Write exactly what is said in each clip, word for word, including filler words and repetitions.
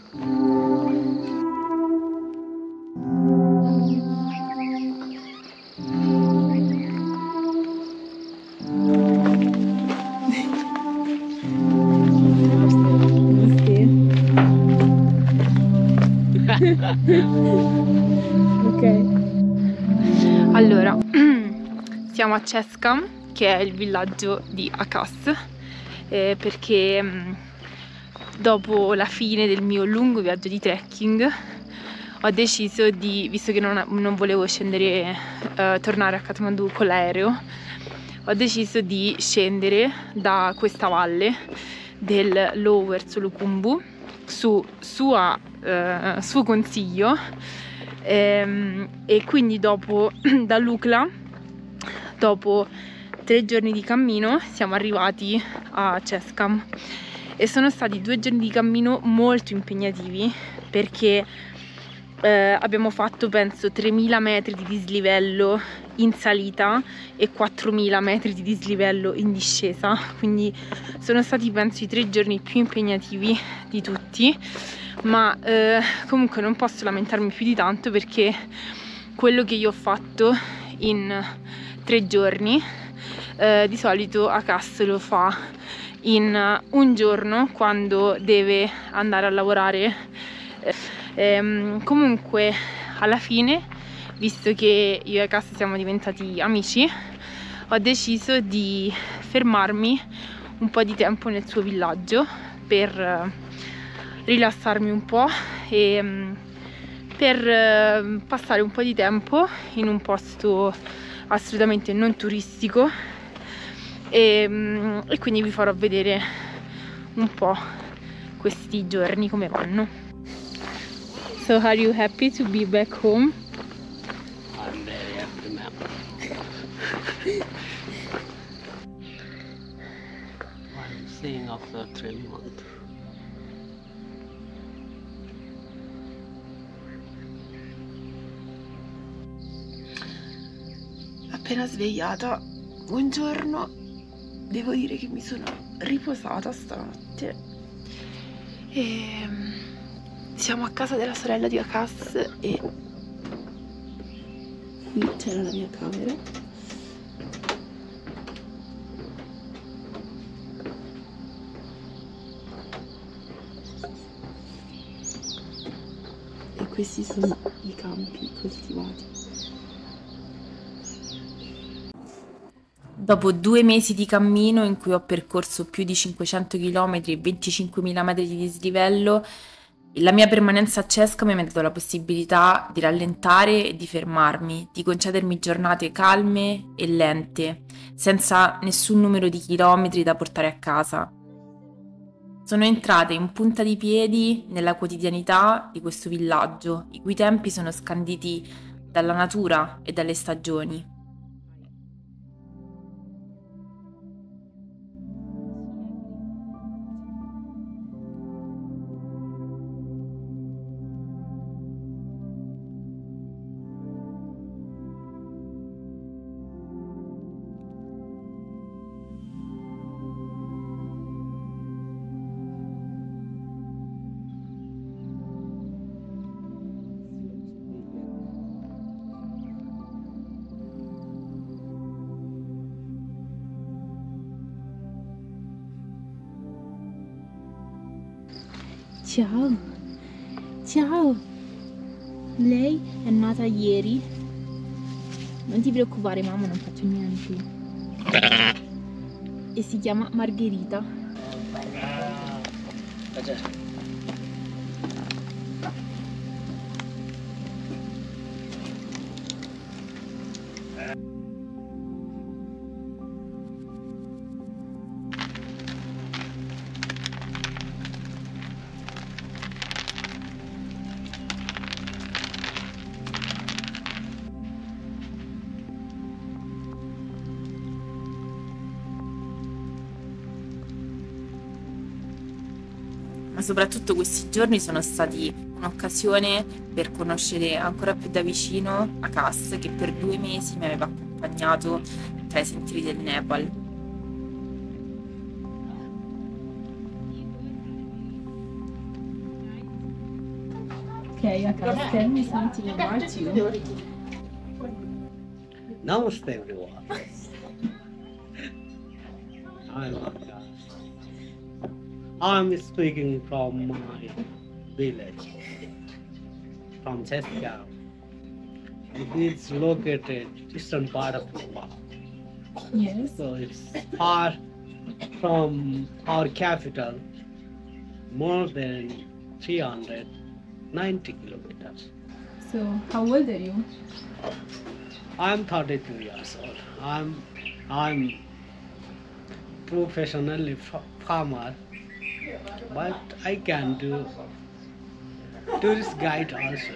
Ok. Allora, siamo a Cheskam, che è il villaggio di Akas, eh, perché mh, dopo la fine del mio lungo viaggio di trekking ho deciso di, visto che non, non volevo scendere, eh, tornare a Kathmandu con l'aereo, ho deciso di scendere da questa valle del Lower Solukhumbu su sua, eh, suo consiglio, ehm, e quindi dopo da Lukla, dopo tre giorni di cammino, siamo arrivati a Cheskam e sono stati due giorni di cammino molto impegnativi, perché eh, abbiamo fatto penso tremila metri di dislivello in salita e quattromila metri di dislivello in discesa, quindi sono stati penso i tre giorni più impegnativi di tutti, ma eh, comunque non posso lamentarmi più di tanto, perché quello che io ho fatto in tre giorni eh, di solito Akas lo fa in un giorno quando deve andare a lavorare. Ehm, comunque alla fine, visto che io e Akas siamo diventati amici, ho deciso di fermarmi un po' di tempo nel suo villaggio per rilassarmi un po' e per passare un po' di tempo in un posto assolutamente non turistico, e, e quindi vi farò vedere un po' questi giorni come vanno. So are you happy to be back home? I'm very happy, ma'am. I'm seeing after three months. Appena svegliata, buongiorno, devo dire che mi sono riposata stanotte e siamo a casa della sorella di Akas e qui c'era la mia camera. E questi sono i campi coltivati. Dopo due mesi di cammino in cui ho percorso più di cinquecento chilometri e venticinquemila metri di dislivello, la mia permanenza a Cheskam mi ha dato la possibilità di rallentare e di fermarmi, di concedermi giornate calme e lente, senza nessun numero di chilometri da portare a casa. Sono entrata in punta di piedi nella quotidianità di questo villaggio, i cui tempi sono scanditi dalla natura e dalle stagioni. Ciao, ciao, lei è nata ieri, non ti preoccupare mamma, non faccio niente, e si chiama Margherita. Ma soprattutto questi giorni sono stati un'occasione per conoscere ancora più da vicino Akas, che per due mesi mi aveva accompagnato tra i sentieri del Nepal. Okay, Akash, tell me something about you. Namaste everyone. I'm Akash. I'm speaking from my village, from Cheskam. It is located eastern part of Nepal. Yes. So it's far from our capital, more than three hundred ninety kilometers. So, how old are you? I'm thirty-two years old. I'm I'm professionally fa- farmer, but I can do tourist guide also.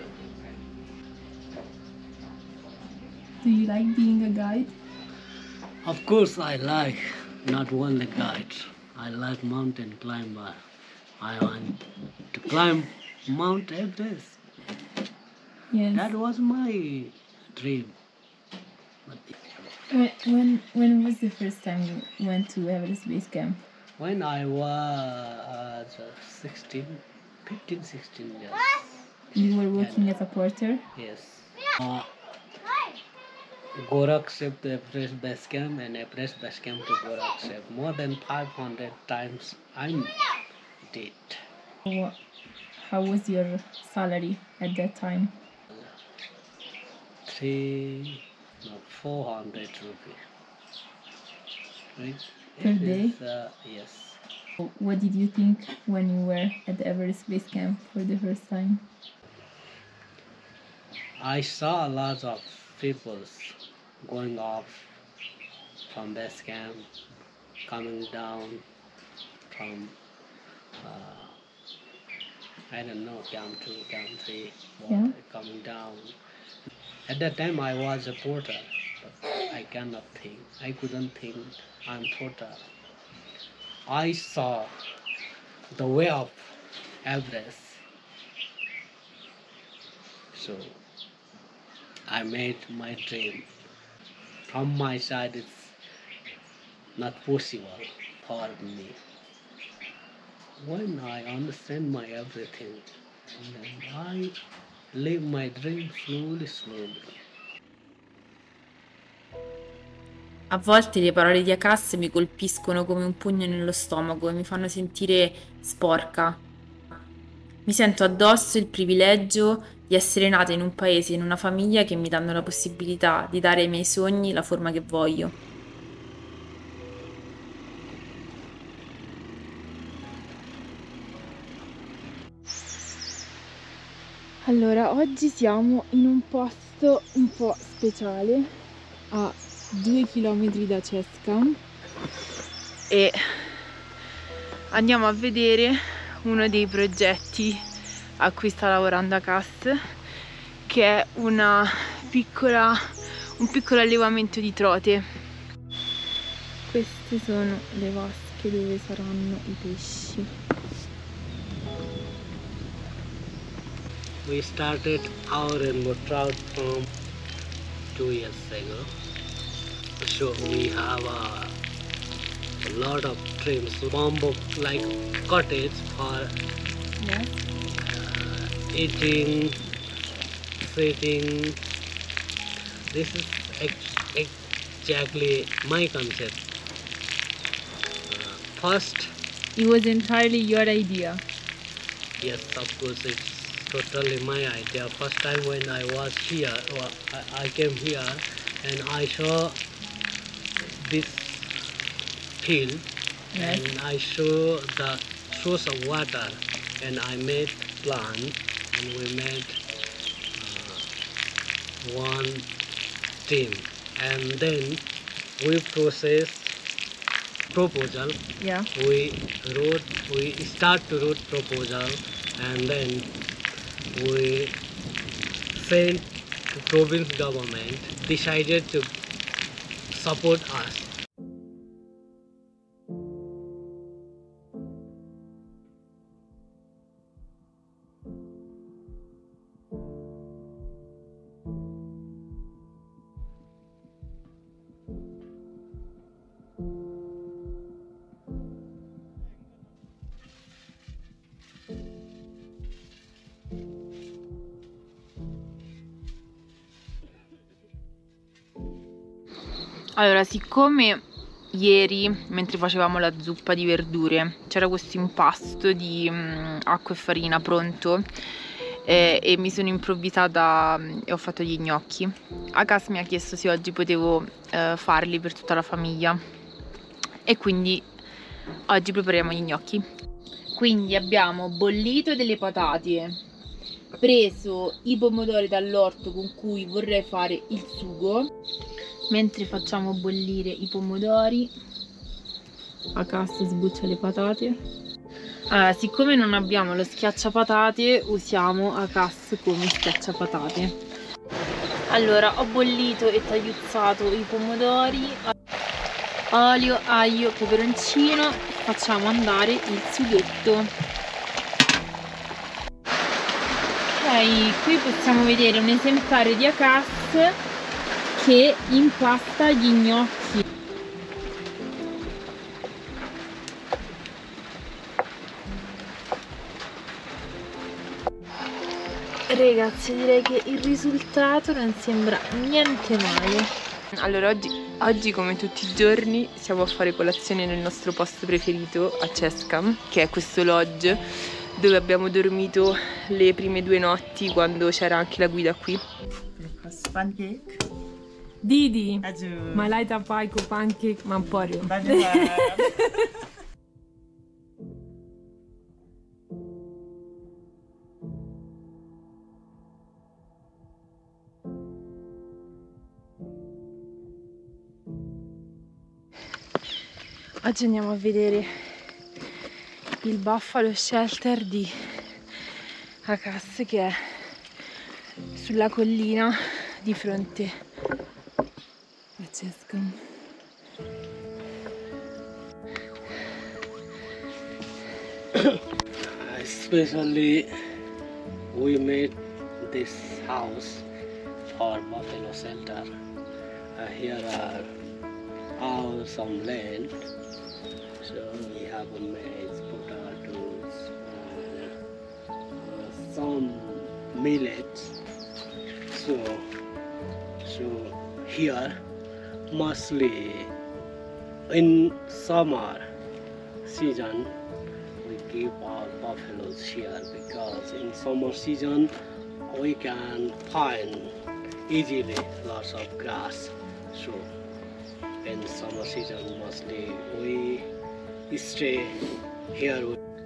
Do you like being a guide? Of course, I like not only guide. I like mountain climber. I want to climb Mount Everest. Yes. That was my dream. But When, when when was the first time you went to Everest Base Camp? when I was uh, sixteen, fifteen, sixteen years. You were working as a porter? Yes. Uh, Gorakshep to Everest Base Camp and Everest Base Camp to Gorakshep. More than five hundred times I did. Wha- How was your salary at that time? Three, no, four hundred rupees. Right? Per It day? is, uh, yes. What did you think when you were at the Everest Base Camp for the first time? I saw a lot of people going off from base camp, coming down from, uh, I don't know, camp two, camp three, Yeah. coming down. At that time, I was a porter, but I cannot think. I couldn't think I'm porter. I saw the way of Everest. So I made my dream. From my side, it's not possible for me. When I understand my everything, then I live my dream slowly, slowly. A volte le parole di Akash mi colpiscono come un pugno nello stomaco e mi fanno sentire sporca. Mi sento addosso il privilegio di essere nata in un paese, in una famiglia che mi danno la possibilità di dare ai miei sogni la forma che voglio. Allora, oggi siamo in un posto un po' speciale, a due chilometri da Cheskam, e andiamo a vedere uno dei progetti a cui sta lavorando Akash, che è una piccola, un piccolo allevamento di trote. Queste sono le vasche dove saranno i pesci. We started our rainbow trout farm two years ago. So we have a, a lot of trims, bamboo like cottage for Yes. uh, eating, sitting. This is ex- exactly my concept. Uh, first, It was entirely your idea. yes, of course, it's totally my idea. First time when I was here, or I, I came here and I saw this field, Yes. and I saw the source of water, and I made plan, and we made uh, one team, and then we process proposal. Yeah. We wrote, we start to wrote proposal, and then we sent to province government, decided to support us. Allora, siccome ieri, mentre facevamo la zuppa di verdure, c'era questo impasto di um, acqua e farina pronto, eh, e mi sono improvvisata um, e ho fatto gli gnocchi. Akas mi ha chiesto se oggi potevo uh, farli per tutta la famiglia e quindi oggi prepariamo gli gnocchi. Quindi abbiamo bollito delle patate, preso i pomodori dall'orto con cui vorrei fare il sugo. Mentre facciamo bollire i pomodori, Akas sbuccia le patate. Allora, siccome non abbiamo lo schiacciapatate, usiamo Akas come schiacciapatate. Allora, ho bollito e tagliuzzato i pomodori, olio, aglio, peperoncino, facciamo andare il sughetto. Ok, qui possiamo vedere un esemplare di Akas che impasta gli gnocchi. Ragazzi, direi che il risultato non sembra niente male. Allora, oggi, oggi come tutti i giorni siamo a fare colazione nel nostro posto preferito a Českam, che è questo lodge dove abbiamo dormito le prime due notti quando c'era anche la guida qui. Pancake. Didi, हजुर. मलाई तपाईँको pancake मन पर्यो। धन्यवाद। Oggi andiamo a vedere il Buffalo Shelter di Akas, che è sulla collina di fronte a Českam. Especially we made this house for buffalo shelter. Uh, here are all some land. So we have a maize, potatoes, uh, uh, some millets. So, so here mostly in summer season we keep our buffaloes here because in summer season we can find easily lots of grass. So in summer season mostly we stay here.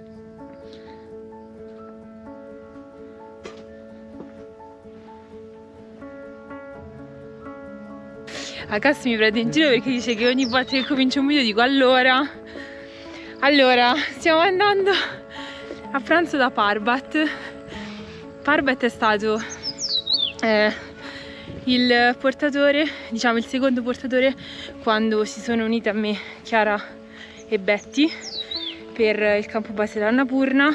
Akas mi prende in giro perché dice che ogni volta che comincio un video dico allora allora stiamo andando a pranzo da Parbat. Parbat è stato eh, il portatore, diciamo il secondo portatore, quando si sono unite a me Chiara e Betty per il campo base dell'Annapurna.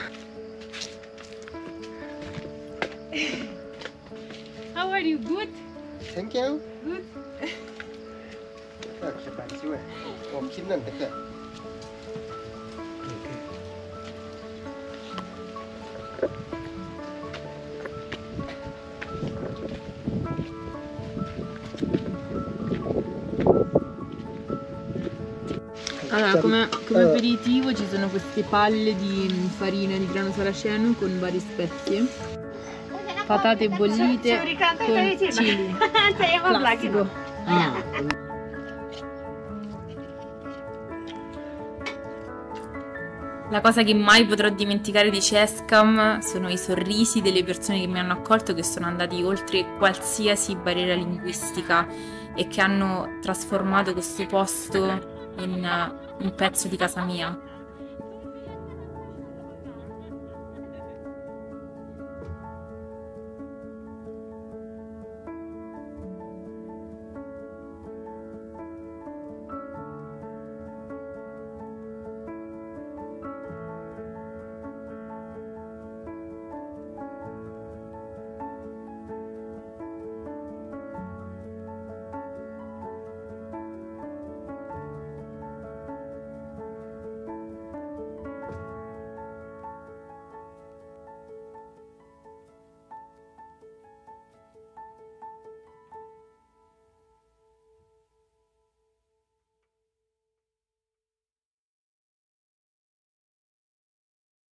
How are you? Good? Thank you. Good? Tak, się patrzyłem. O, kimnem takie. Allora, come, come aperitivo ci sono queste palle di farina di grano saraceno con varie spezie, patate bollite con chili classico. La cosa che mai potrò dimenticare di Českam sono i sorrisi delle persone che mi hanno accolto, che sono andati oltre qualsiasi barriera linguistica e che hanno trasformato questo posto in un pezzo di casa mia.